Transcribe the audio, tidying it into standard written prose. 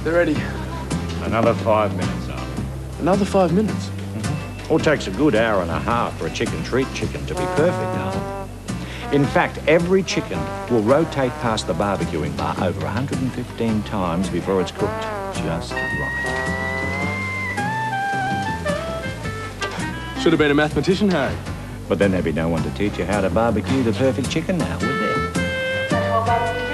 They're ready. Another 5 minutes, Al. Another 5 minutes? Or takes a good hour and a half for a chicken treat chicken to be perfect, Al. In fact, every chicken will rotate past the barbecuing bar over 115 times before it's cooked just right. Should have been a mathematician, Harry. But then there'd be no one to teach you how to barbecue the perfect chicken now, would there?